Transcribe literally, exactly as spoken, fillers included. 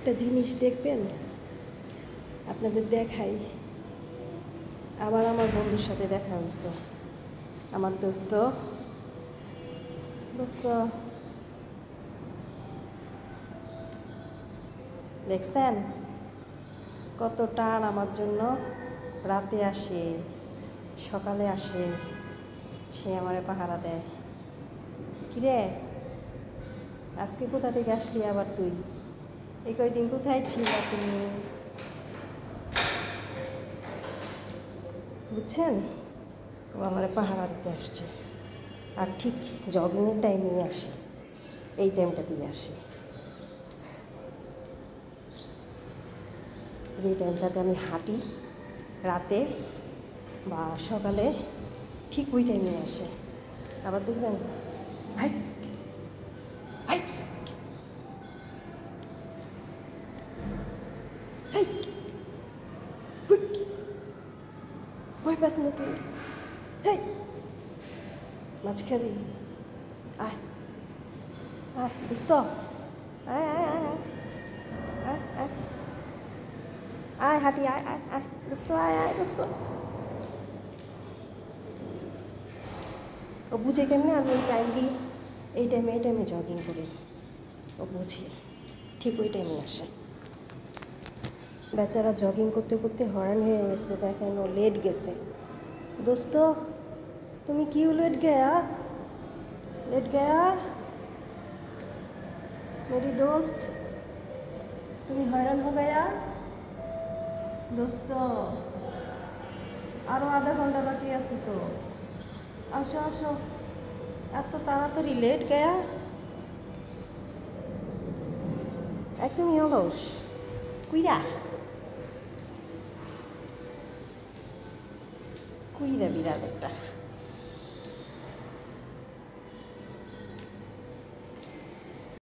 একটা জিনিস দেখবেন, আপনাদের দেখাই। আবার আমার বন্ধুর সাথে দেখা হয়েছে, আমার দোস্ত দোস্ত দেখছেন কত টান আমার জন্য। রাতে আসে, সকালে আসে, সে আমারে পাহারা দেয়। কিরে, আজকে কোথা থেকে আসলি আবার তুই? এই কয়দিন কোথায় ছিল তুমি? বুঝছেন, ও আমার পাহারা দিতে আসছে। আর ঠিক জগিংয়ের টাইমেই আসে, এই টাইমটাতেই আসে, যে টাইমটাতে আমি হাঁটি রাতে বা সকালে, ঠিক ওই টাইমেই আসে। আবার দেখবেন, ভাই ভাই ভাই ভয় পাস না তুই? হেই, মাছ খাবি? আয় আয় দোস্ত, আয় আয় আয় আয় আয় আয় হাঁটি, আয় আয় আয় দোস্ত, আয় আয় দোস্ত। ও বুঝে কেমনি আমি ওই টাইমলি, এই টাইমে এই টাইমে জগিং করি। ও বুঝি ঠিক ওই টাইমে আসে। বেচারা জগিং করতে করতে হয়রান হয়ে গেছে, দেখেন ও লেট গেছে। দোস্ত তুমি क्यों लेट गया? लेट गया मेरी दोस्त, তুমি হয়রান हो गया দোস্ত। আরও আধা ঘন্টা বাকি আছে তো, আসো আসো। এত তাড়াতাড়ি লেট গয়া, একদমই অলস। কুইরা কুইরা বিরাট একটা।